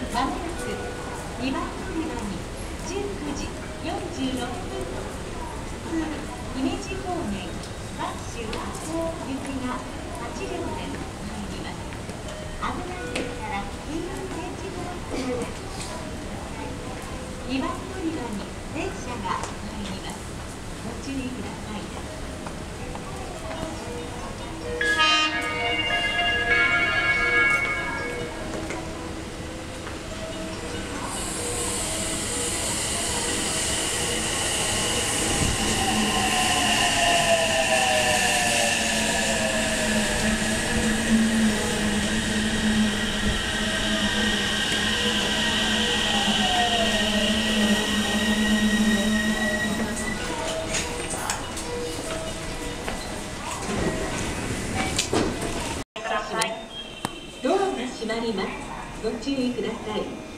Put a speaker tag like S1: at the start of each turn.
S1: まもなく2番乗り場に19時46分姫路方面バッシュ行きが8両で参ります。危ないですから黄色い点字ブロックまで2番乗り場に電車が参ります。ご注意ください。ドアが閉まります。ご注意ください。